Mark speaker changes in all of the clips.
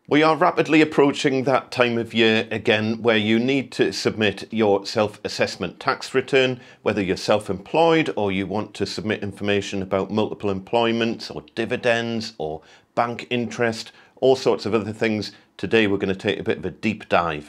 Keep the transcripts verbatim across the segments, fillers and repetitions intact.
Speaker 1: We are rapidly approaching that time of year again where you need to submit your self-assessment tax return, whether you're self-employed or you want to submit information about multiple employments or dividends or bank interest, all sorts of other things. Today we're going to take a bit of a deep dive.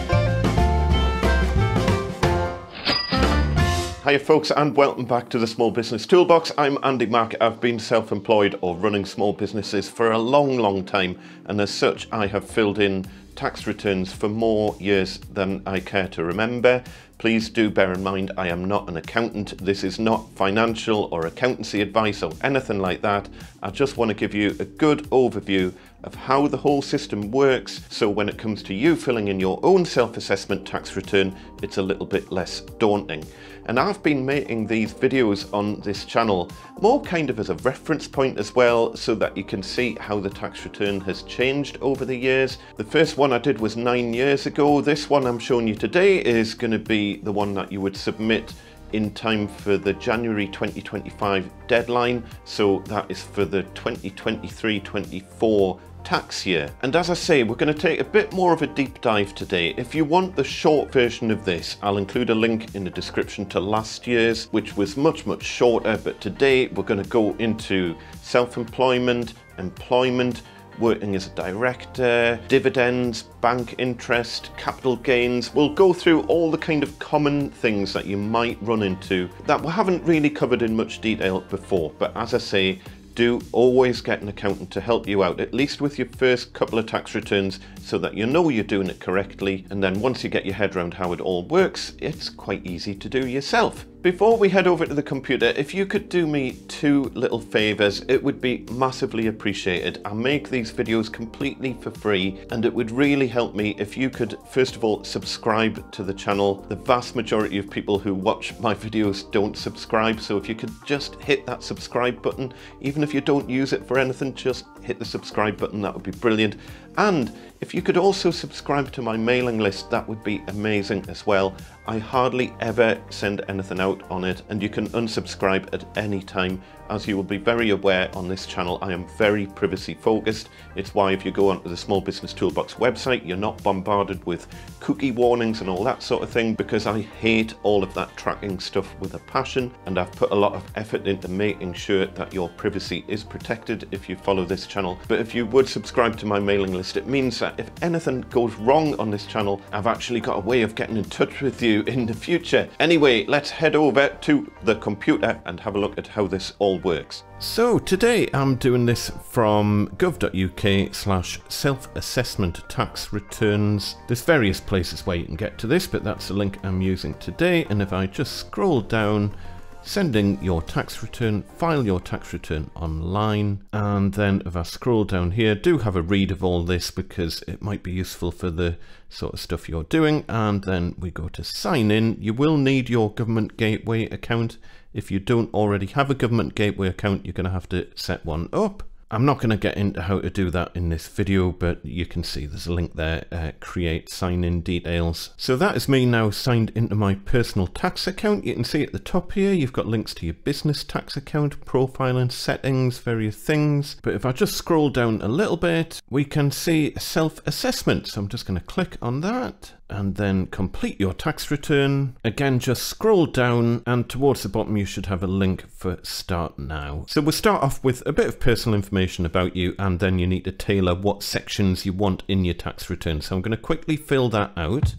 Speaker 1: Hiya folks, and welcome back to the Small Business Toolbox. I'm Andy Mack. I've been self-employed or running small businesses for a long, long time, and as such I have filled in tax returns for more years than I care to remember. Please do bear in mind I am not an accountant. This is not financial or accountancy advice or anything like that. I just want to give you a good overview of how the whole system works, so when it comes to you filling in your own self-assessment tax return, it's a little bit less daunting. And I've been making these videos on this channel more kind of as a reference point as well, so that you can see how the tax return has changed over the years. The first one I did was nine years ago. This one I'm showing you today is going to be the one that you would submit in time for the January twenty twenty-five deadline. So that is for the twenty twenty-three twenty-four tax year. And as I say, we're going to take a bit more of a deep dive today. If you want the short version of this, I'll include a link in the description to last year's, which was much, much shorter. But today we're going to go into self-employment, employment, working as a director, dividends, bank interest, capital gains. We'll go through all the kind of common things that you might run into that we haven't really covered in much detail before. But as I say, do always get an accountant to help you out, at least with your first couple of tax returns, so that you know you're doing it correctly. And then once you get your head around how it all works, it's quite easy to do yourself. Before we head over to the computer, if you could do me two little favors, it would be massively appreciated. I make these videos completely for free, and it would really help me if you could, first of all, subscribe to the channel. The vast majority of people who watch my videos don't subscribe, so if you could just hit that subscribe button, even if you don't use it for anything, just hit the subscribe button, that would be brilliant. And if you could also subscribe to my mailing list, that would be amazing as well. I hardly ever send anything out on it, and you can unsubscribe at any time. As you will be very aware on this channel, I am very privacy focused. It's why if you go onto the Small Business Toolbox website, you're not bombarded with cookie warnings and all that sort of thing, because I hate all of that tracking stuff with a passion, and I've put a lot of effort into making sure that your privacy is protected if you follow this channel. But if you would subscribe to my mailing list, it means that if anything goes wrong on this channel, I've actually got a way of getting in touch with you in the future. Anyway, let's head over to the computer and have a look at how this all works. So today I'm doing this from gov.uk slash self-assessment tax returns. There's various places where you can get to this, but that's the link I'm using today. And if I just scroll down, sending your tax return, file your tax return online, and then if I scroll down here, do have a read of all this because it might be useful for the sort of stuff you're doing. And then we go to sign in. You will need your government gateway account. If you don't already have a government gateway account, you're going to have to set one up. I'm not going to get into how to do that in this video, but you can see there's a link there, uh, create sign-in details. So that is me now signed into my personal tax account. You can see at the top here, you've got links to your business tax account, profile and settings, various things. But if I just scroll down a little bit, we can see self-assessment. So I'm just going to click on that and then complete your tax return. Again, just scroll down, and towards the bottom you should have a link for start now. So we'll start off with a bit of personal information about you, and then you need to tailor what sections you want in your tax return. So I'm going to quickly fill that out.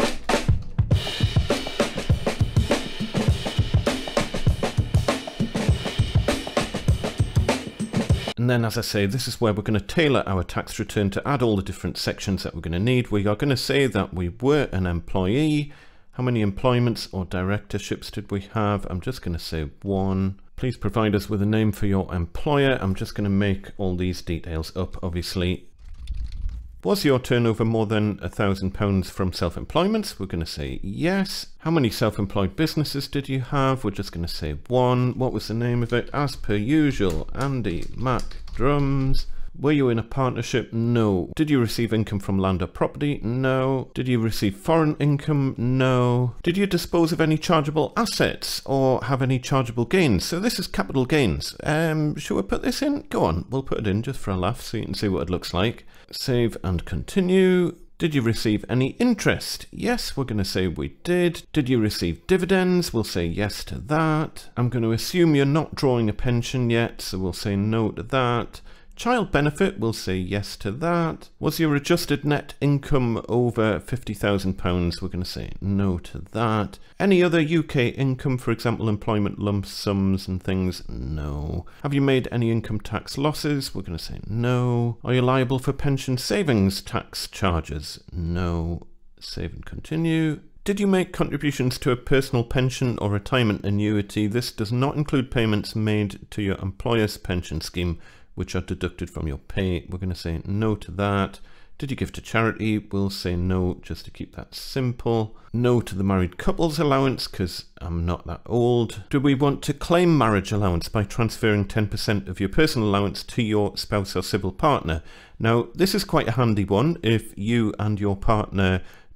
Speaker 1: And then, as I say, this is where we're going to tailor our tax return to add all the different sections that we're going to need. We are going to say that we were an employee. How many employments or directorships did we have? I'm just going to say one. Please provide us with a name for your employer. I'm just going to make all these details up, obviously. Was your turnover more than a thousand pounds from self-employment? We're going to say yes. How many self-employed businesses did you have? We're just going to say one. What was the name of it? As per usual, Andy Mack Drums. Were you in a partnership? No. Did you receive income from land or property? No. Did you receive foreign income? No. Did you dispose of any chargeable assets or have any chargeable gains? So this is capital gains. Um, should we put this in? Go on, we'll put it in just for a laugh so you can see what it looks like. Save and continue. Did you receive any interest? Yes, we're going to say we did. Did you receive dividends? We'll say yes to that. I'm going to assume you're not drawing a pension yet, so we'll say no to that. Child benefit, we'll say yes to that. Was your adjusted net income over fifty thousand pounds? We're going to say no to that. Any other U K income, for example, employment lump sums and things? No. Have you made any income tax losses? We're going to say no. Are you liable for pension savings tax charges? No. Save and continue. Did you make contributions to a personal pension or retirement annuity? This does not include payments made to your employer's pension scheme, which are deducted from your pay. We're going to say no to that. Did you give to charity? We'll say no, just to keep that simple. No to the married couples allowance, because I'm not that old. Do we want to claim marriage allowance by transferring ten percent of your personal allowance to your spouse or civil partner? Now, this is quite a handy one. If you and your partner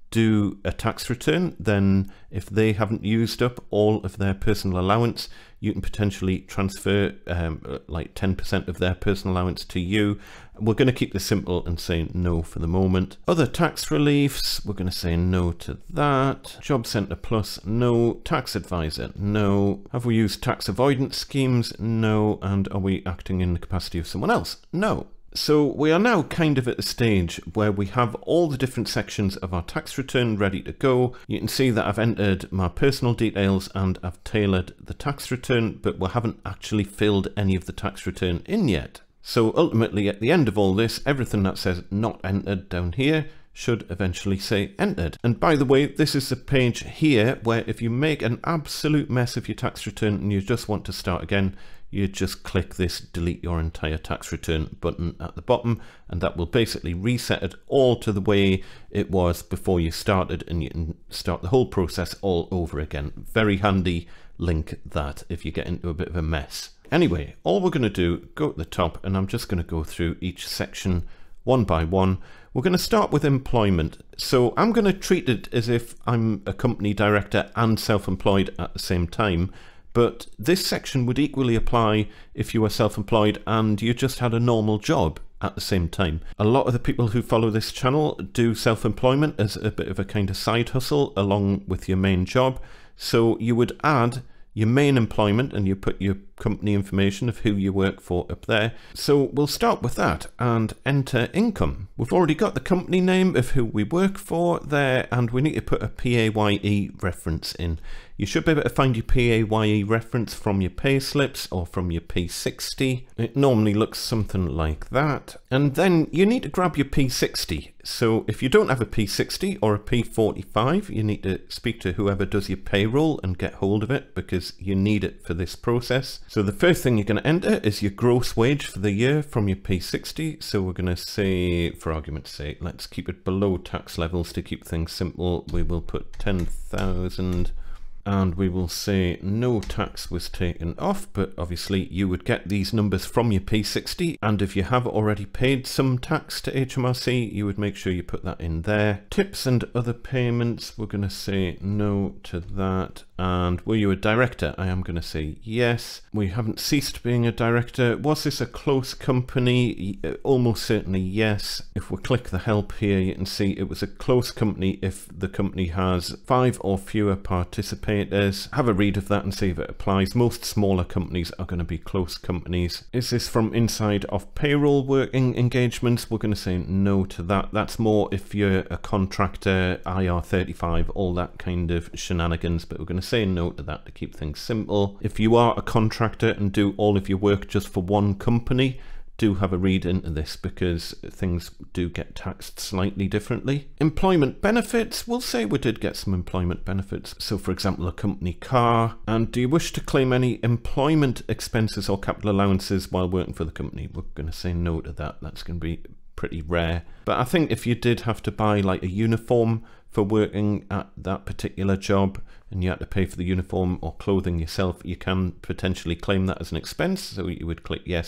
Speaker 1: do a tax return, then if they haven't used up all of their personal allowance, you can potentially transfer um, like ten percent of their personal allowance to you. We're going to keep this simple and say no for the moment. Other tax reliefs, we're going to say no to that. Job Centre Plus, no. Tax Advisor, no. Have we used tax avoidance schemes? No. And are we acting in the capacity of someone else? No. So we are now kind of at the stage where we have all the different sections of our tax return ready to go. You can see that I've entered my personal details and I've tailored the tax return, but we haven't actually filled any of the tax return in yet. So ultimately at the end of all this, everything that says not entered down here should eventually say entered. And by the way, this is the page here where if you make an absolute mess of your tax return and you just want to start again, you just click this delete your entire tax return button at the bottom, and that will basically reset it all to the way it was before you started, and you can start the whole process all over again. Very handy link that if you get into a bit of a mess. Anyway, all we're going to do, go at the top, and I'm just going to go through each section one by one. We're going to start with employment. So I'm going to treat it as if I'm a company director and self-employed at the same time. But this section would equally apply if you were self-employed and you just had a normal job at the same time. A lot of the people who follow this channel do self-employment as a bit of a kind of side hustle along with your main job. So you would add your main employment and you put your company information of who you work for up there. So we'll start with that and enter income. We've already got the company name of who we work for there, and we need to put a P A Y E reference in. You should be able to find your P A Y E reference from your pay slips or from your P sixty. It normally looks something like that. And then you need to grab your P sixty. So if you don't have a P sixty or a P forty-five, you need to speak to whoever does your payroll and get hold of it, because you need it for this process. So the first thing you're going to enter is your gross wage for the year from your P sixty. So we're going to say, for argument's sake, let's keep it below tax levels to keep things simple. We will put ten thousand. And we will say no tax was taken off, but obviously you would get these numbers from your P sixty, and if you have already paid some tax to H M R C, you would make sure you put that in there. Tips and other payments, we're going to say no to that. And were you a director? I am going to say yes. We haven't ceased being a director. Was this a close company? Almost certainly yes. If we click the help here, you can see it was a close company if the company has five or fewer participators. Have a read of that and see if it applies. Most smaller companies are going to be close companies. Is this from inside of payroll working engagements? We're going to say no to that. That's more if you're a contractor, I R thirty-five, all that kind of shenanigans, but we're going to say no to that to keep things simple. If you are a contractor and do all of your work just for one company, do have a read into this, because things do get taxed slightly differently. Employment benefits, we'll say we did get some employment benefits. So for example, a company car. And do you wish to claim any employment expenses or capital allowances while working for the company? We're going to say no to that. That's going to be pretty rare. But I think if you did have to buy like a uniform for working at that particular job and you had to pay for the uniform or clothing yourself, you can potentially claim that as an expense. So you would click yes.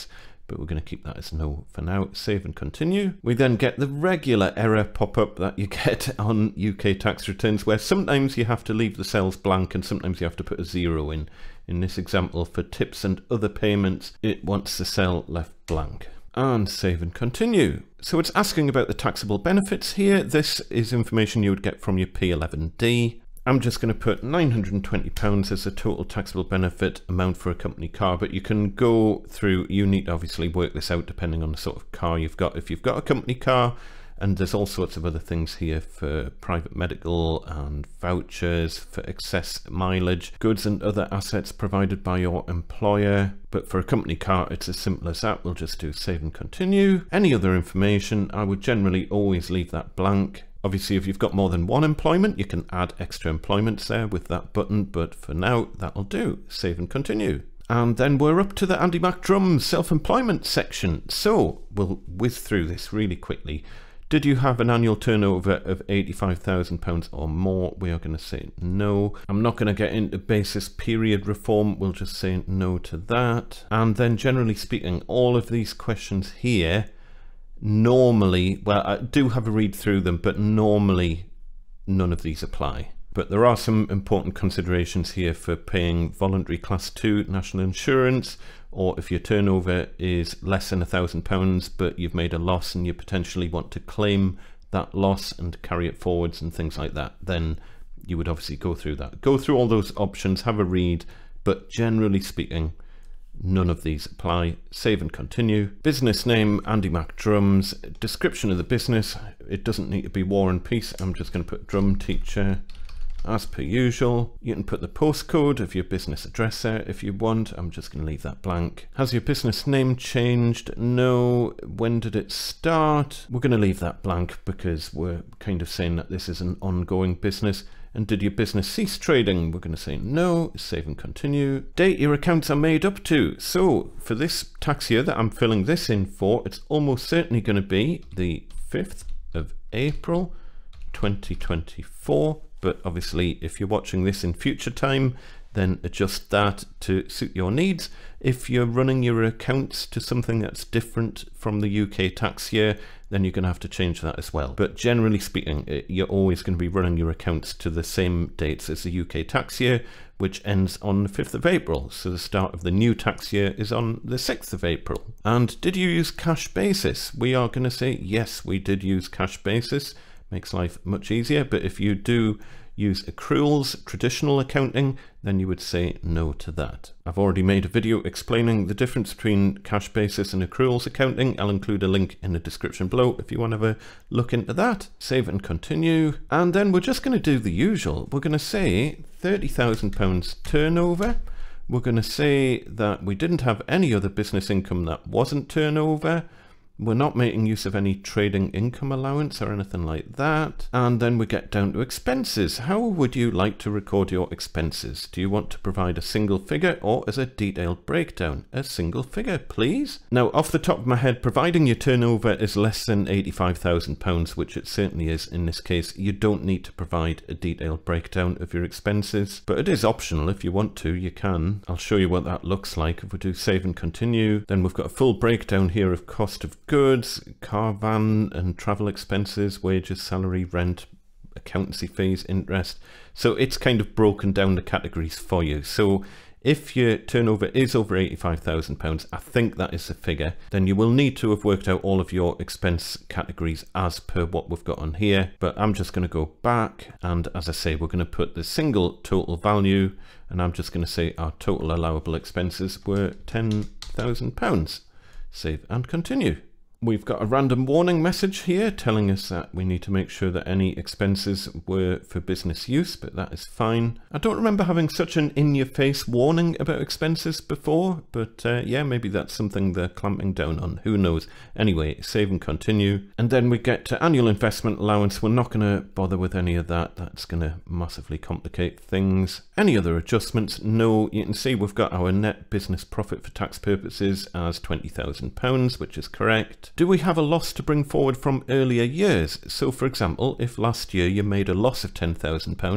Speaker 1: but we're going to keep that as no for now. Save and continue. We then get the regular error pop-up that you get on U K tax returns, where sometimes you have to leave the cells blank and sometimes you have to put a zero in. In this example, for tips and other payments, it wants the cell left blank. And save and continue. So it's asking about the taxable benefits here. This is information you would get from your P eleven D. I'm just going to put nine hundred and twenty pounds as the total taxable benefit amount for a company car, but you can go through, you need to obviously work this out depending on the sort of car you've got. If you've got a company car, and there's all sorts of other things here for private medical and vouchers for excess mileage, goods and other assets provided by your employer. But for a company car, it's as simple as that. We'll just do save and continue. Any other information, I would generally always leave that blank. Obviously, if you've got more than one employment, you can add extra employments there with that button, but for now, that'll do. Save and continue. And then we're up to the Andy Mac Drums self-employment section. So we'll whiz through this really quickly. Did you have an annual turnover of eighty-five thousand pounds or more? We are going to say no. I'm not going to get into basis period reform. We'll just say no to that. And then generally speaking, all of these questions here, normally, well, I do have a read through them, but normally none of these apply. But there are some important considerations here for paying voluntary class two national insurance, or if your turnover is less than a thousand pounds, but you've made a loss and you potentially want to claim that loss and carry it forwards and things like that, then you would obviously go through that. Go through all those options, have a read, but generally speaking, none of these apply. Save and continue. Business name, Andy Mac Drums. Description of the business, it doesn't need to be War and Peace. I'm just going to put drum teacher as per usual. You can put the postcode of your business address there if you want. I'm just going to leave that blank. Has your business name changed? No. When did it start? We're going to leave that blank because we're kind of saying that this is an ongoing business. And did your business cease trading? We're going to say no. Save and continue. Date your accounts are made up to. So for this tax year that I'm filling this in for, it's almost certainly going to be the fifth of April twenty twenty-four. But obviously, if you're watching this in future time, then adjust that to suit your needs. If you're running your accounts to something that's different from the U K tax year, then you're going to have to change that as well. But generally speaking, you're always going to be running your accounts to the same dates as the U K tax year, which ends on the fifth of April. So the start of the new tax year is on the sixth of April. And did you use cash basis? We are going to say, yes, we did use cash basis. Makes life much easier. But if you do use accruals, traditional accounting, then you would say no to that. I've already made a video explaining the difference between cash basis and accruals accounting. I'll include a link in the description below if you want to have a look into that. Save and continue. And then we're just going to do the usual. We're going to say thirty thousand pounds turnover. We're going to say that we didn't have any other business income that wasn't turnover. We're not making use of any trading income allowance or anything like that. And then we get down to expenses. How would you like to record your expenses? Do you want to provide a single figure or as a detailed breakdown? A single figure, please. Now, off the top of my head, providing your turnover is less than eighty-five thousand pounds, which it certainly is in this case, you don't need to provide a detailed breakdown of your expenses, but it is optional. If you want to, you can. I'll show you what that looks like. If we do save and continue, then we've got a full breakdown here of cost of goods, car, van and travel expenses, wages, salary, rent, accountancy fees, interest. So it's kind of broken down the categories for you. So if your turnover is over eighty-five thousand pounds, I think that is the figure, then you will need to have worked out all of your expense categories as per what we've got on here. But I'm just going to go back, and as I say, we're going to put the single total value, and I'm just going to say our total allowable expenses were ten thousand pounds. Save and continue. We've got a random warning message here telling us that we need to make sure that any expenses were for business use, but that is fine. I don't remember having such an in-your-face warning about expenses before, but uh, yeah, maybe that's something they're clamping down on. Who knows? Anyway, save and continue. And then we get to annual investment allowance. We're not going to bother with any of that. That's going to massively complicate things. Any other adjustments? No. You can see we've got our net business profit for tax purposes as twenty thousand pounds, which is correct. Do we have a loss to bring forward from earlier years? So for example, if last year you made a loss of ten thousand pounds,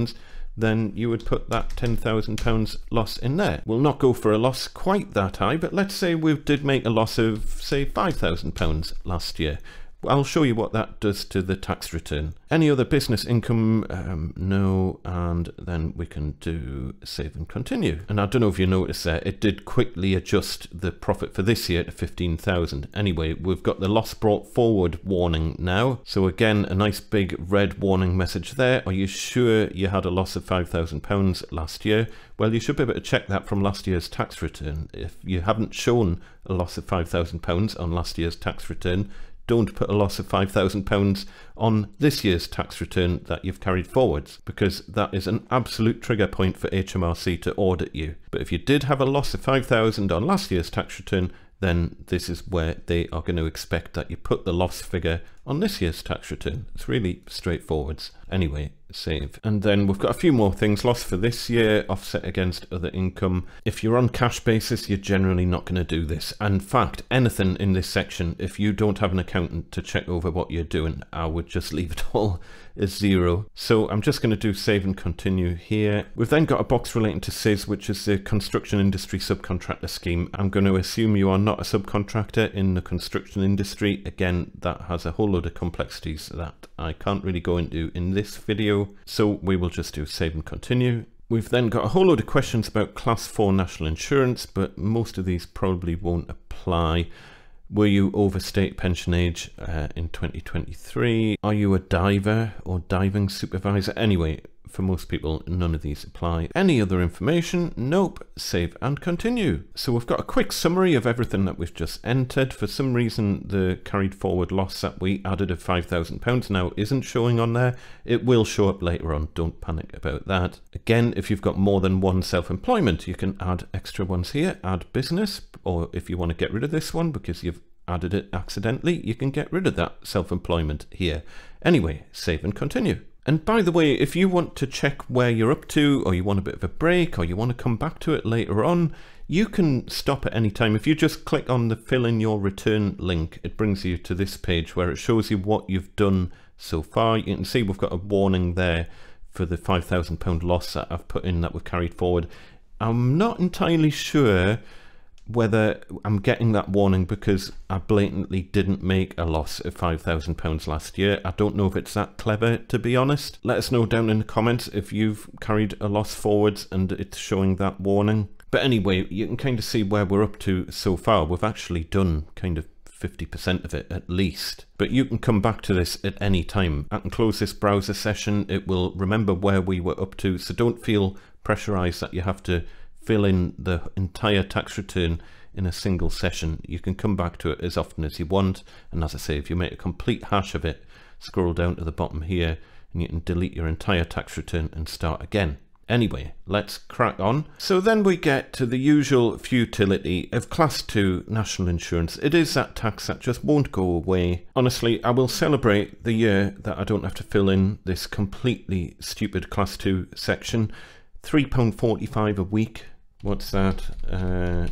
Speaker 1: then you would put that ten thousand pounds loss in there. We'll not go for a loss quite that high, but let's say we did make a loss of, say, five thousand pounds last year. I'll show you what that does to the tax return. Any other business income? Um, no, and then we can do save and continue. And I don't know if you noticed there, it did quickly adjust the profit for this year to fifteen thousand. Anyway, we've got the loss brought forward warning now. So again, a nice big red warning message there. Are you sure you had a loss of five thousand pounds last year? Well, you should be able to check that from last year's tax return. If you haven't shown a loss of five thousand pounds on last year's tax return, don't put a loss of five thousand pounds on this year's tax return that you've carried forwards, because that is an absolute trigger point for H M R C to audit you. But if you did have a loss of five thousand on last year's tax return, then this is where they are going to expect that you put the loss figure on this year's tax return. It's really straightforward. Anyway, save. And then we've got a few more things. Loss for this year, offset against other income. If you're on cash basis, you're generally not going to do this. In fact, anything in this section, if you don't have an accountant to check over what you're doing, I would just leave it all as zero. So I'm just going to do save and continue here. We've then got a box relating to S I S, which is the Construction Industry Subcontractor Scheme. I'm going to assume you are not a subcontractor in the construction industry. Again, that has a whole load of complexities that I can't really go into in this video. So we will just do save and continue. We've then got a whole load of questions about class four national insurance, but most of these probably won't apply. Were you over state pension age uh, in twenty twenty-three? Are you a diver or diving supervisor? Anyway, for most people, none of these apply. Any other information? Nope. Save and continue. So we've got a quick summary of everything that we've just entered. For some reason, the carried forward loss that we added of five thousand pounds now isn't showing on there. It will show up later on. Don't panic about that. Again, if you've got more than one self-employment, you can add extra ones here. Add business, or if you want to get rid of this one because you've added it accidentally, you can get rid of that self-employment here. Anyway, save and continue. And by the way, if you want to check where you're up to, or you want a bit of a break, or you want to come back to it later on, you can stop at any time. If you just click on the fill in your return link, it brings you to this page where it shows you what you've done so far. You can see we've got a warning there for the five thousand pound loss that I've put in that we've carried forward. I'm not entirely sure whether I'm getting that warning because I blatantly didn't make a loss of five thousand pounds last year. I don't know if it's that clever, to be honest. Let us know down in the comments if you've carried a loss forwards and it's showing that warning. But anyway, you can kind of see where we're up to so far. We've actually done kind of fifty percent of it at least. But you can come back to this at any time. I can close this browser session. It will remember where we were up to, so don't feel pressurized that you have to fill in the entire tax return in a single session. You can come back to it as often as you want, and as I say, if you make a complete hash of it, scroll down to the bottom here and you can delete your entire tax return and start again. Anyway, let's crack on. So then we get to the usual futility of class two national insurance. It is that tax that just won't go away. Honestly, I will celebrate the year that I don't have to fill in this completely stupid class two section. three pounds forty-five a week. What's that? Uh, one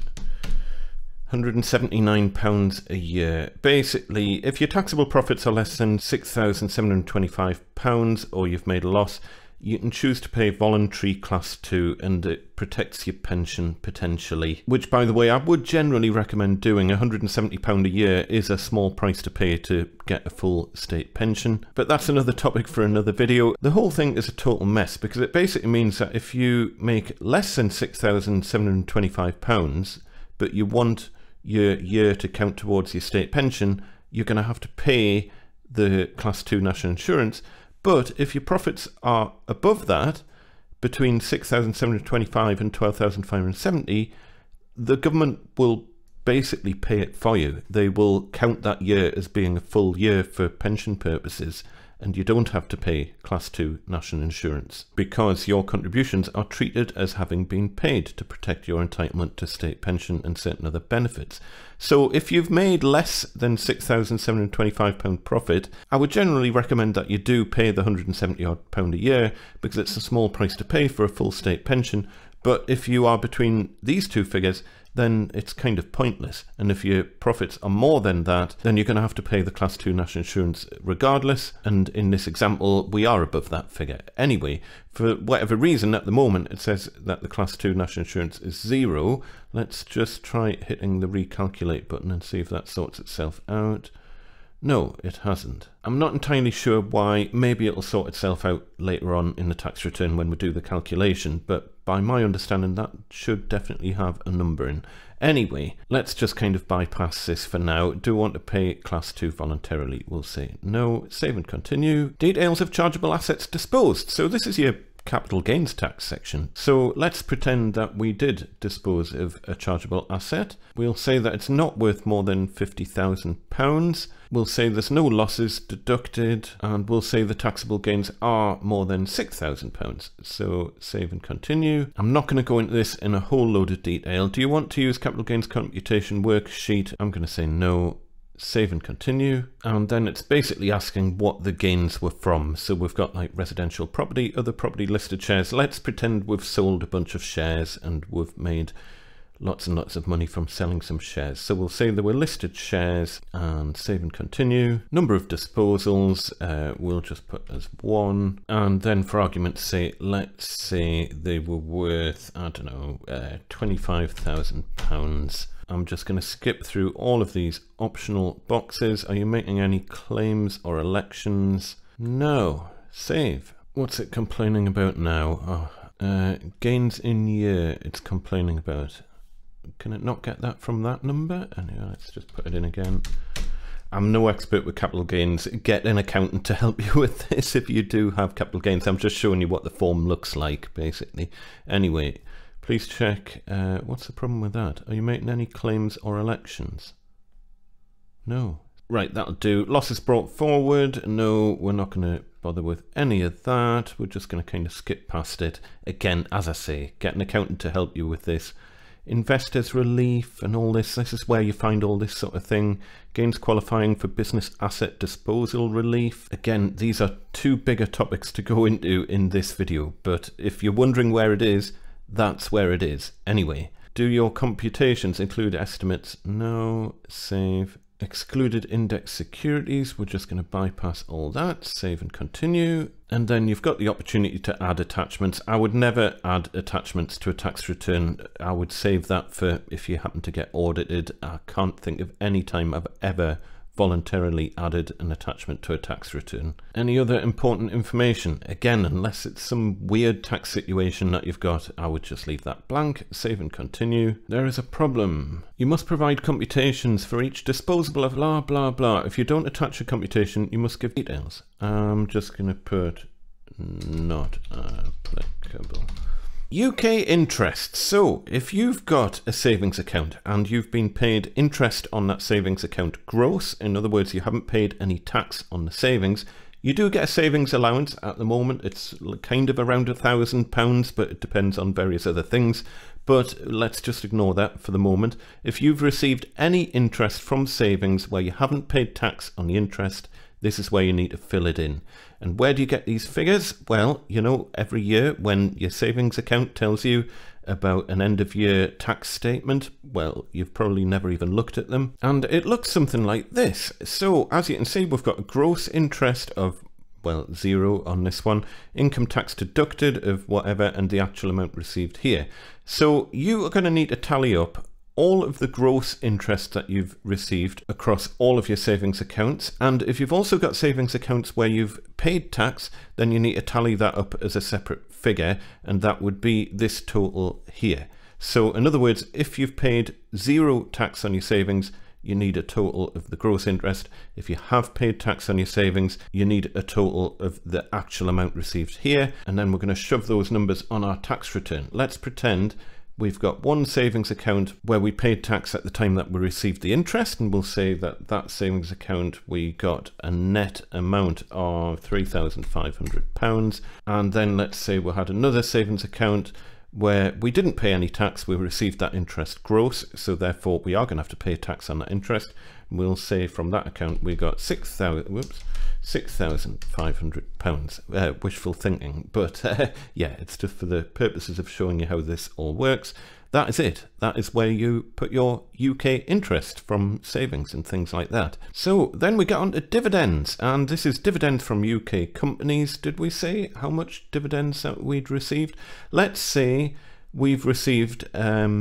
Speaker 1: hundred seventy-nine pounds a year. Basically, if your taxable profits are less than six thousand seven hundred twenty-five pounds or you've made a loss, you can choose to pay voluntary class two and it protects your pension potentially. Which, by the way, I would generally recommend doing. one hundred seventy pounds a year is a small price to pay to get a full state pension. But that's another topic for another video. The whole thing is a total mess because it basically means that if you make less than six thousand seven hundred twenty-five pounds, but you want your year to count towards your state pension, you're going to have to pay the class two national insurance. But if your profits are above that, between six thousand seven hundred twenty-five and twelve thousand five hundred seventy, the government will basically pay it for you. They will count that year as being a full year for pension purposes, and you don't have to pay class two national insurance because your contributions are treated as having been paid to protect your entitlement to state pension and certain other benefits. So if you've made less than six thousand seven hundred twenty-five pounds profit, I would generally recommend that you do pay the one hundred seventy odd pound a year because it's a small price to pay for a full state pension. But if you are between these two figures, then it's kind of pointless. And if your profits are more than that, then you're going to have to pay the class two national insurance regardless. And in this example, we are above that figure. Anyway, for whatever reason, at the moment, it says that the class two national insurance is zero. Let's just try hitting the recalculate button and see if that sorts itself out. No, it hasn't. I'm not entirely sure why. Maybe it'll sort itself out later on in the tax return when we do the calculation, but by my understanding that should definitely have a number in. Anyway, let's just kind of bypass this for now. Do want to pay class two voluntarily? We'll say no. Save and continue. Details of chargeable assets disposed. So this is your capital gains tax section. So let's pretend that we did dispose of a chargeable asset. We'll say that it's not worth more than fifty thousand pounds. We'll say there's no losses deducted, and we'll say the taxable gains are more than six thousand pounds. So save and continue. I'm not going to go into this in a whole load of detail. Do you want to use capital gains computation worksheet? I'm going to say no. Save and continue. And then it's basically asking what the gains were from. So we've got like residential property, other property, listed shares. Let's pretend we've sold a bunch of shares and we've made lots and lots of money from selling some shares. So we'll say there were listed shares and save and continue. Number of disposals, uh, we'll just put as one. And then for argument's sake, let's say they were worth, I don't know, uh, twenty-five thousand pounds. I'm just going to skip through all of these optional boxes. Are you making any claims or elections? No. Save. What's it complaining about now? Oh, uh, gains in year it's complaining about. Can it not get that from that number? Anyway, let's just put it in again. I'm no expert with capital gains. Get an accountant to help you with this if you do have capital gains. I'm just showing you what the form looks like, basically. Anyway, please check. Uh, what's the problem with that? Are you making any claims or elections? No. Right, that'll do. Losses brought forward. No, we're not going to bother with any of that. We're just going to kind of skip past it. Again, as I say, get an accountant to help you with this. Investors relief and all this. This is where you find all this sort of thing. Gains qualifying for business asset disposal relief. Again, these are too bigger topics to go into in this video, but if you're wondering where it is, that's where it is. Anyway, do your computations include estimates? No. Save. Excluded index securities. We're just going to bypass all that. Save and continue. And then you've got the opportunity to add attachments. I would never add attachments to a tax return. I would save that for if you happen to get audited. I can't think of any time I've ever voluntarily added an attachment to a tax return. Any other important information? Again, unless it's some weird tax situation that you've got, I would just leave that blank. Save and continue. There is a problem. You must provide computations for each disposable of blah blah blah. If you don't attach a computation, you must give details. I'm just going to put not applicable. U K interest. So if you've got a savings account and you've been paid interest on that savings account gross, in other words, you haven't paid any tax on the savings, you do get a savings allowance. At the moment, it's kind of around a thousand pounds, but it depends on various other things. But let's just ignore that for the moment. If you've received any interest from savings where you haven't paid tax on the interest, this is where you need to fill it in. And where do you get these figures? Well, you know, every year when your savings account tells you about an end of year tax statement, well, you've probably never even looked at them. And it looks something like this. So as you can see, we've got a gross interest of, well, zero on this one, income tax deducted of whatever, and the actual amount received here. So you are going to need to tally up all of the gross interest that you've received across all of your savings accounts. And if you've also got savings accounts where you've paid tax, then you need to tally that up as a separate figure, and that would be this total here. So in other words, if you've paid zero tax on your savings, you need a total of the gross interest. If you have paid tax on your savings, you need a total of the actual amount received here. And then we're going to shove those numbers on our tax return. Let's pretend we've got one savings account where we paid tax at the time that we received the interest, and we'll say that that savings account we got a net amount of three thousand five hundred pounds. And then let's say we had another savings account where we didn't pay any tax, we received that interest gross, so therefore we are going to have to pay tax on that interest. We'll say from that account we got six thousand, whoops, six thousand five hundred pounds. Uh, wishful thinking, but uh, yeah, it's just for the purposes of showing you how this all works. that is it. That is where you put your U K interest from savings and things like that. So then we get on to dividends, and this is dividends from U K companies. Did we say how much dividends that we'd received? Let's say we've received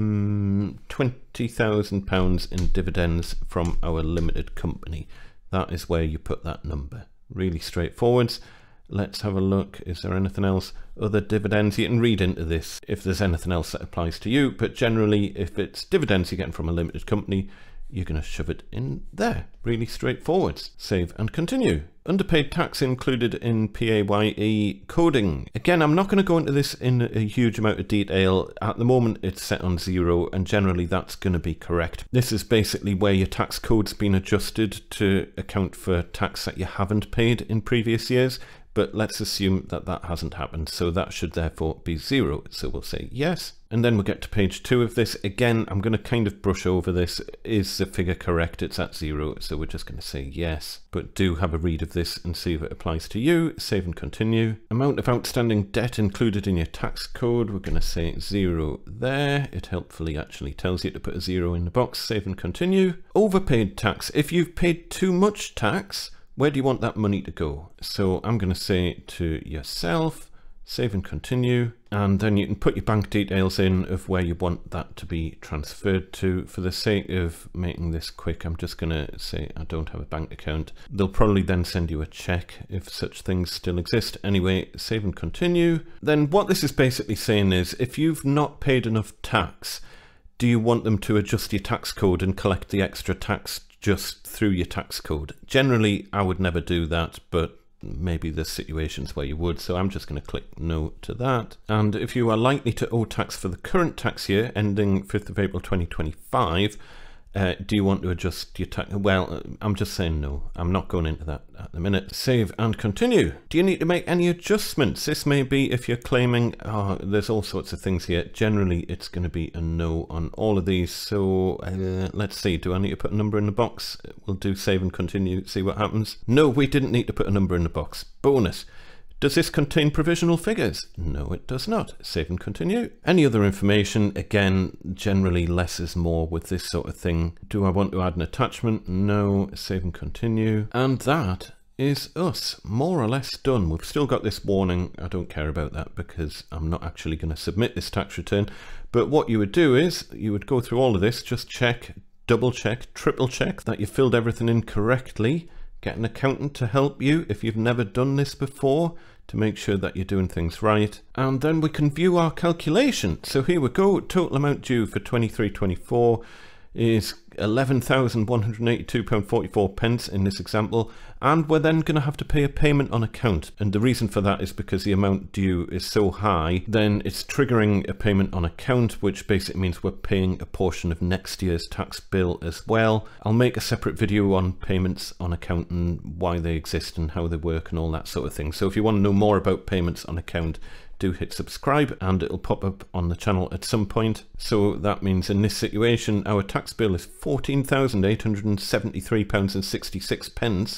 Speaker 1: um, twenty thousand pounds in dividends from our limited company. That is where you put that number. Really straightforward. Let's have a look. Is there anything else? Other dividends, you can read into this if there's anything else that applies to you, but generally if it's dividends you're getting from a limited company, you're going to shove it in there. Really straightforward. Save and continue. Underpaid tax included in P A Y E coding. Again, I'm not going to go into this in a huge amount of detail. At the moment it's set on zero, and generally that's going to be correct. This is basically where your tax code's been adjusted to account for tax that you haven't paid in previous years. But let's assume that that hasn't happened, so that should therefore be zero. So we'll say yes, and then we'll get to page two of this. Again, I'm going to kind of brush over this. Is the figure correct? It's at zero, so we're just going to say yes. But do have a read of this and see if it applies to you. Save and continue. Amount of outstanding debt included in your tax code. We're going to say zero there. It helpfully actually tells you to put a zero in the box. Save and continue. Overpaid tax. If you've paid too much tax, where do you want that money to go? So I'm going to say to yourself, save and continue, and then you can put your bank details in of where you want that to be transferred to. For the sake of making this quick, I'm just going to say I don't have a bank account. They'll probably then send you a check if such things still exist. Anyway, save and continue. Then what this is basically saying is, if you've not paid enough tax, do you want them to adjust your tax code and collect the extra tax just through your tax code? Generally, I would never do that, but maybe there's situations where you would, so I'm just going to click no to that. And if you are likely to owe tax for the current tax year ending fifth of April twenty twenty-five, uh, do you want to adjust your tax? Well, I'm just saying no. I'm not going into that at the minute. Save and continue. Do you need to make any adjustments? This may be if you're claiming, oh, there's all sorts of things here. Generally, it's going to be a no on all of these. So uh, let's see. Do I need to put a number in the box? We'll do save and continue, see what happens. No, we didn't need to put a number in the box. Bonus. Does this contain provisional figures? No, it does not. Save and continue. Any other information? Again, generally less is more with this sort of thing. Do I want to add an attachment? No. Save and continue. And that is us, more or less done. We've still got this warning. I don't care about that because I'm not actually going to submit this tax return. But what you would do is you would go through all of this, just check, double check, triple check that you filled everything in correctly. Get an accountant to help you if you've never done this before, to make sure that you're doing things right. And then we can view our calculation. So here we go. Total amount due for twenty-three twenty-four is eleven thousand one hundred eighty-two pounds forty-four in this example, and we're then going to have to pay a payment on account. And the reason for that is because the amount due is so high, then it's triggering a payment on account, which basically means we're paying a portion of next year's tax bill as well. I'll make a separate video on payments on account and why they exist and how they work and all that sort of thing. So if you want to know more about payments on account, do hit subscribe and it'll pop up on the channel at some point. So that means in this situation our tax bill is fourteen thousand eight hundred seventy-three pounds sixty-six,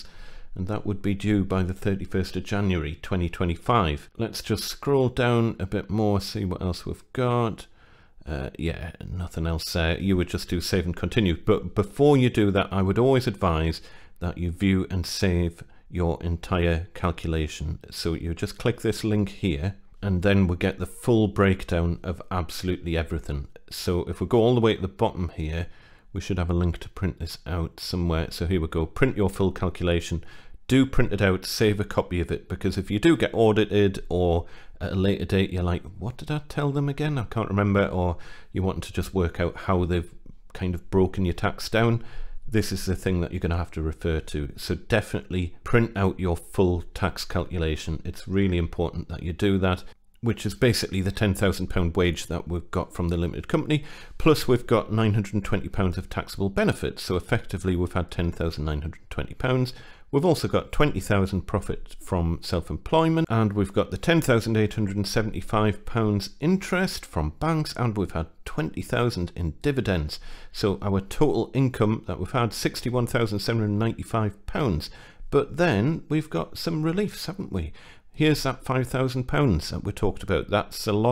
Speaker 1: and that would be due by the thirty-first of January twenty twenty-five. Let's just scroll down a bit more, see what else we've got. Uh, yeah, nothing else there. You would just do save and continue, but before you do that I would always advise that you view and save your entire calculation. So you just click this link here, and then we get the full breakdown of absolutely everything. So if we go all the way to the bottom here, we should have a link to print this out somewhere. So here we go, print your full calculation. Do print it out, save a copy of it, because if you do get audited or at a later date you're like, what did I tell them again? I can't remember, or you want to just work out how they've kind of broken your tax down, this is the thing that you're going to have to refer to. So definitely print out your full tax calculation. It's really important that you do that, which is basically the ten thousand pound wage that we've got from the limited company, plus we've got nine hundred twenty pounds of taxable benefits. So effectively we've had ten thousand nine hundred twenty pounds. We've also got twenty thousand profit from self-employment, and we've got the ten thousand eight hundred seventy-five pounds interest from banks, and we've had twenty thousand in dividends. So our total income that we've had, sixty-one thousand seven hundred ninety-five pounds. But then we've got some reliefs, haven't we? Here's that five thousand pounds that we talked about. That's a loss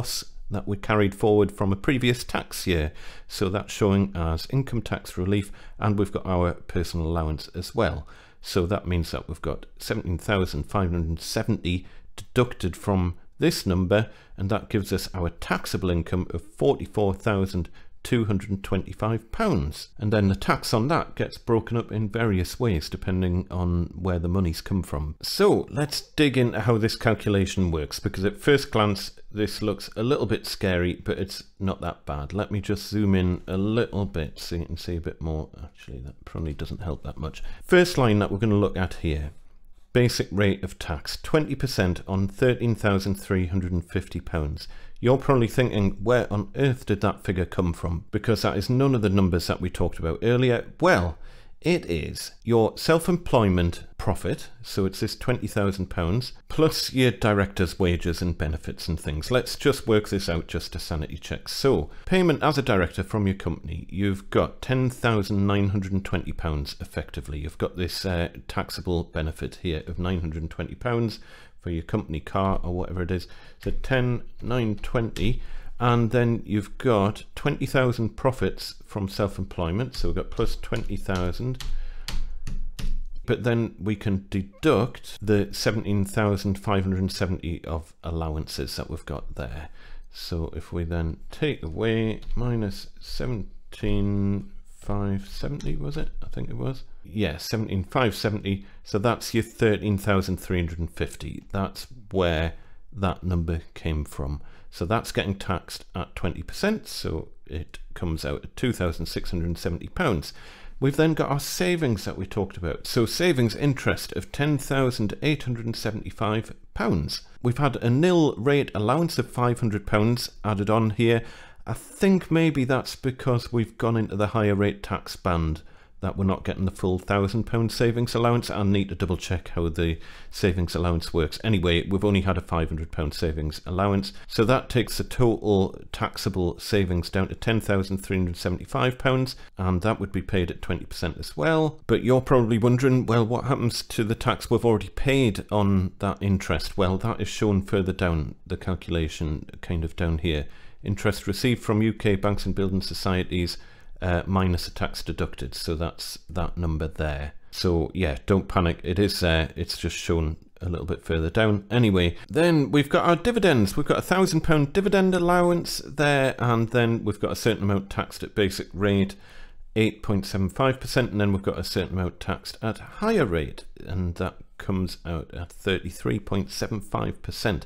Speaker 1: that we carried forward from a previous tax year. So that's showing as income tax relief, and we've got our personal allowance as well. So that means that we've got seventeen thousand five hundred seventy deducted from this number, and that gives us our taxable income of forty-four thousand two hundred twenty-five pounds. And then the tax on that gets broken up in various ways depending on where the money's come from. So let's dig into how this calculation works, because at first glance this looks a little bit scary, but it's not that bad. Let me just zoom in a little bit so you can see a bit more. Actually, that probably doesn't help that much. First line that we're going to look at here, basic rate of tax, twenty percent on thirteen thousand three hundred fifty pounds. You're probably thinking, where on earth did that figure come from? Because that is none of the numbers that we talked about earlier. Well, it is your self-employment profit, so it's this twenty thousand pounds, plus your director's wages and benefits and things. Let's just work this out just to sanity check. So, payment as a director from your company, you've got ten thousand nine hundred twenty pounds effectively. You've got this uh, taxable benefit here of nine hundred twenty pounds for your company car or whatever it is. So ten nine twenty, and then you've got twenty thousand profits from self-employment, so we've got plus twenty thousand, but then we can deduct the seventeen thousand five hundred seventy of allowances that we've got there. So if we then take away minus seventeen thousand five hundred seventy, was it? I think it was. Yeah, seventeen thousand five hundred seventy. So that's your thirteen thousand three hundred fifty. That's where that number came from. So that's getting taxed at twenty percent. So it comes out at two thousand six hundred seventy pounds. We've then got our savings that we talked about. So savings interest of ten thousand eight hundred seventy-five pounds. We've had a nil rate allowance of five hundred pounds added on here. I think maybe that's because we've gone into the higher rate tax band, that we're not getting the full one thousand pound savings allowance. I need to double check how the savings allowance works. Anyway, we've only had a five hundred pound savings allowance. So that takes the total taxable savings down to ten thousand three hundred seventy-five pounds, and that would be paid at twenty percent as well. But you're probably wondering, well, what happens to the tax we've already paid on that interest? Well, that is shown further down the calculation, kind of down here. Interest received from U K banks and building societies, uh, minus a tax deducted. So that's that number there. So yeah, don't panic. It is there. It's just shown a little bit further down. Anyway, then we've got our dividends. We've got a thousand pound dividend allowance there, and then we've got a certain amount taxed at basic rate, eight point seven five percent, and then we've got a certain amount taxed at higher rate, and that comes out at thirty-three point seven five percent.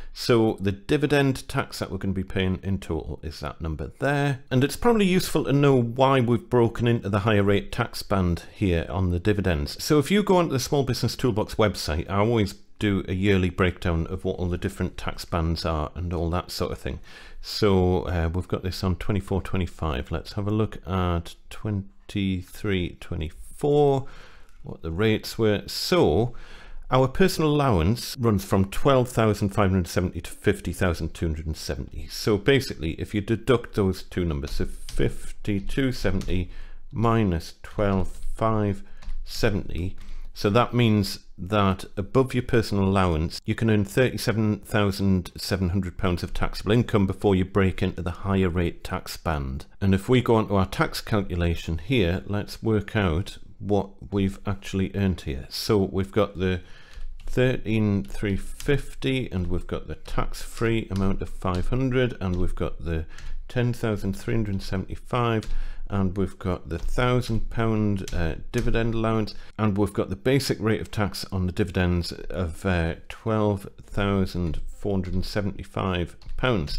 Speaker 1: So the dividend tax that we're going to be paying in total is that number there. And it's probably useful to know why we've broken into the higher rate tax band here on the dividends. So if you go onto the Small Business Toolbox website, I always do a yearly breakdown of what all the different tax bands are and all that sort of thing. So uh, we've got this on twenty-four twenty-five. Let's have a look at twenty-three twenty-four, what the rates were. So our personal allowance runs from twelve thousand five hundred seventy to fifty thousand two hundred seventy. So basically, if you deduct those two numbers, so fifty-two seventy minus twelve thousand five hundred seventy, so that means that above your personal allowance, you can earn thirty-seven thousand seven hundred pounds of taxable income before you break into the higher rate tax band. And if we go on to our tax calculation here, let's work out what we've actually earned here. So we've got the thirteen thousand three hundred fifty, and we've got the tax-free amount of five hundred, and we've got the ten thousand three hundred seventy-five, and we've got the thousand pound uh, dividend allowance, and we've got the basic rate of tax on the dividends of uh, twelve thousand four hundred seventy-five pounds.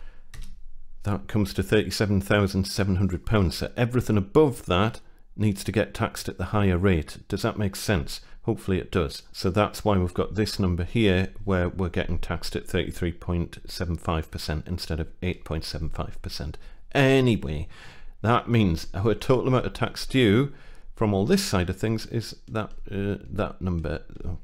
Speaker 1: That comes to thirty-seven thousand seven hundred pounds. So everything above that needs to get taxed at the higher rate. Does that make sense? Hopefully it does. So that's why we've got this number here where we're getting taxed at thirty-three point seven five percent instead of eight point seven five percent. Anyway, that means our total amount of tax due from all this side of things is that uh, that number. Oh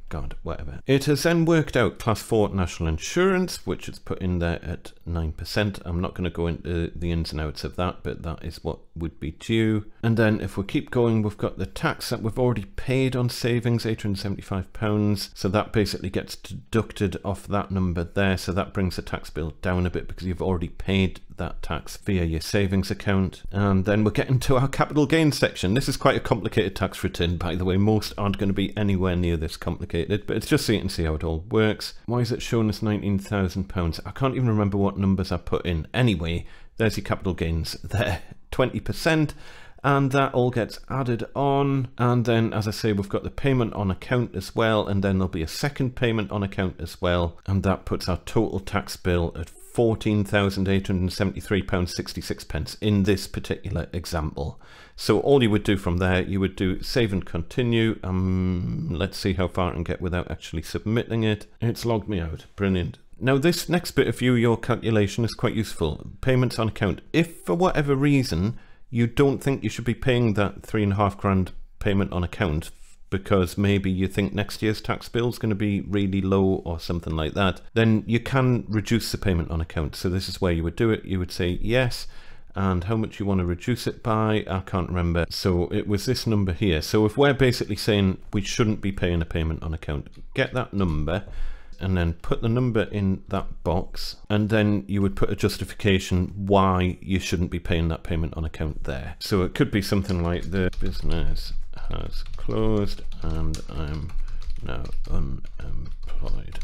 Speaker 1: God, whatever. It has then worked out class four national insurance, which is put in there at nine percent. I'm not going to go into the ins and outs of that, but that is what would be due. And then if we keep going, we've got the tax that we've already paid on savings, eight hundred and seventy-five pounds. So that basically gets deducted off that number there. So that brings the tax bill down a bit because you've already paid that tax via your savings account. And then we're getting to our capital gains section. This is quite a complicated tax return, by the way. Most aren't going to be anywhere near this complicated, but it's just so you can see how it all works. Why is it showing us nineteen thousand pounds? I can't even remember what numbers I put in. Anyway, there's your capital gains there, twenty percent. And that all gets added on. And then, as I say, we've got the payment on account as well. And then there'll be a second payment on account as well. And that puts our total tax bill at fourteen thousand eight hundred and seventy-three pounds sixty-six in this particular example. So all you would do from there, you would do save and continue. Um, let's see how far I can get without actually submitting it. It's logged me out. Brilliant. Now this next bit of view your calculation is quite useful. Payments on account. If for whatever reason you don't think you should be paying that three and a half grand payment on account, because maybe you think next year's tax bill is going to be really low or something like that, then you can reduce the payment on account. So this is where you would do it. You would say yes, and how much you want to reduce it by, I can't remember. So it was this number here. So if we're basically saying we shouldn't be paying a payment on account, get that number and then put the number in that box, and then you would put a justification why you shouldn't be paying that payment on account there. So it could be something like the business has closed and I'm now unemployed.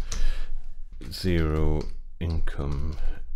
Speaker 1: Zero income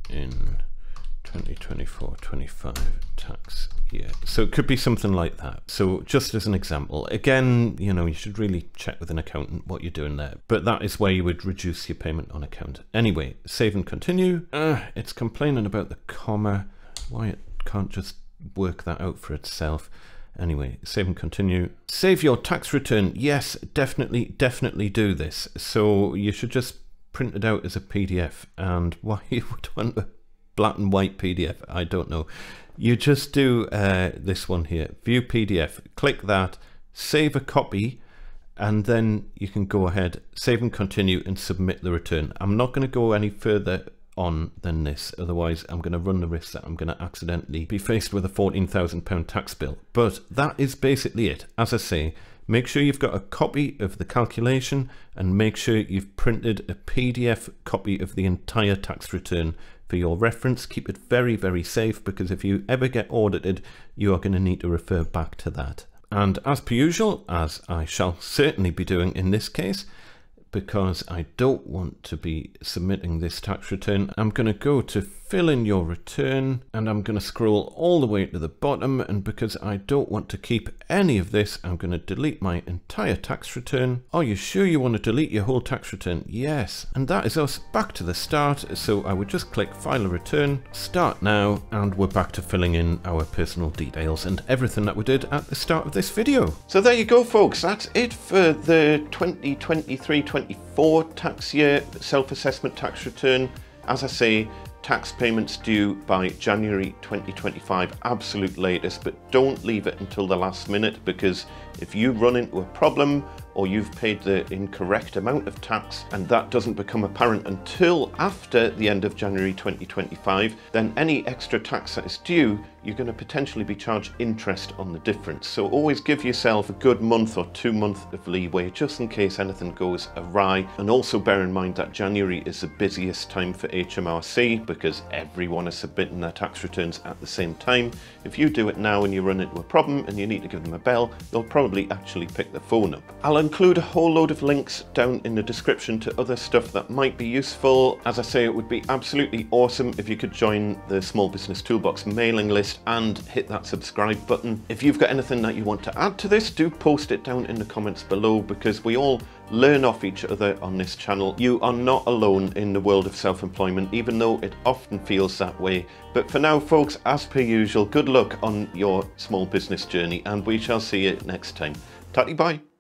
Speaker 1: in twenty twenty-four twenty-five tax year. So it could be something like that. So just as an example, again, you know, you should really check with an accountant what you're doing there, but that is where you would reduce your payment on account. Anyway, save and continue. Uh, it's complaining about the comma, why it can't just work that out for itself. Anyway, save and continue. Save your tax return. Yes, definitely, definitely do this. So you should just print it out as a P D F. And why you would want a black and white P D F, I don't know. You just do uh, this one here, view P D F. Click that, save a copy, and then you can go ahead, save and continue, and submit the return. I'm not going to go any further on than this, otherwise I'm going to run the risk that I'm going to accidentally be faced with a fourteen thousand pound tax bill. But that is basically it. As I say, make sure you've got a copy of the calculation and make sure you've printed a P D F copy of the entire tax return for your reference. Keep it very, very safe, because if you ever get audited, you are going to need to refer back to that. And as per usual, as I shall certainly be doing in this case, because I don't want to be submitting this tax return, I'm going to go to fill in your return, and I'm going to scroll all the way to the bottom, and because I don't want to keep any of this, I'm going to delete my entire tax return. Are you sure you want to delete your whole tax return? Yes. And that is us back to the start. So I would just click file a return, start now, and we're back to filling in our personal details and everything that we did at the start of this video. So there you go, folks. That's it for the twenty twenty-three twenty-four tax year self-assessment tax return. As I say, tax payments due by January twenty twenty-five, absolute latest, but don't leave it until the last minute, because if you run into a problem or you've paid the incorrect amount of tax and that doesn't become apparent until after the end of January twenty twenty-five, then any extra tax that is due, you're going to potentially be charged interest on the difference. So always give yourself a good month or two months of leeway just in case anything goes awry. And also bear in mind that January is the busiest time for H M R C because everyone is submitting their tax returns at the same time. If you do it now and you run into a problem and you need to give them a bell, they'll probably actually pick the phone up. I'll include a whole load of links down in the description to other stuff that might be useful. As I say, it would be absolutely awesome if you could join the Small Business Toolbox mailing list and hit that subscribe button. If you've got anything that you want to add to this, do post it down in the comments below, because we all learn off each other on this channel. You are not alone in the world of self-employment, even though it often feels that way. But for now, folks, as per usual, good luck on your small business journey, and we shall see you next time. Tatty bye.